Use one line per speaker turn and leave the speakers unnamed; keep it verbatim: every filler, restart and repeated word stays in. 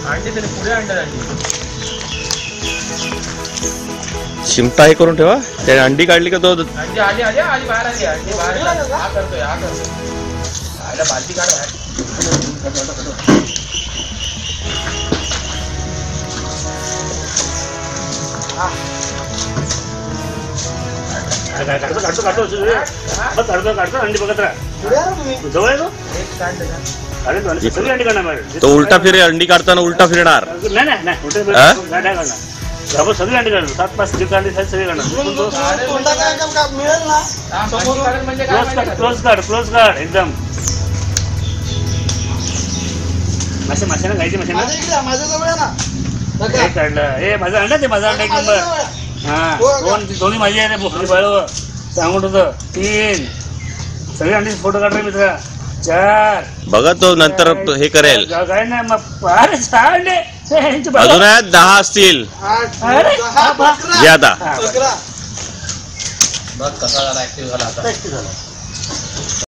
अंडी तरी पुढे अंडा अंडी
चिमटा हे करून ठेवा. त्याने अंडी काढली का तो
अंडी आली आली आली बाहेर आली अंडी बाहेर आली. हा करतोय हा करतोय आला बालदी काढ बाहेर.
काढतो काढतो काढतो काढतो काढतो अंडी बघत राहा. जवळ आहे तो
एक काढलं का?
अरे सगळी अंडी काढणार.
तो उलटा फिरे. अंडी काढताना उलटा फिरणार.
नाही नाही नाही उलटा नाही काढणार. आपण सगळी अंडी काढणार. सात पाच किलो अंडी सगळी काढणार.
हा, अंडी काढत म्हणजे काय
क्लोज
माहिती
काढ
का?
क्लोज काढ क्लोज काढ एकदम. मासे माशाने खायचे माशाने हे काढलं. हे माझा अंडा ते माझा अंडा एक नंबर. हा दोन दोन्ही माझी आहे भोकरी बाळ सांगून होतं. तीन सगळे अंडी फोटो काढले मित्रा. चार
बघा तो नंतर तो हे करेल.
काय नाही मग अरे सहा अंडे
अजून आहेत दहा असतील.
अरे
ज्यादा
बघ कसा झाला ऍक्टिव्ह झाला आता.
झालं.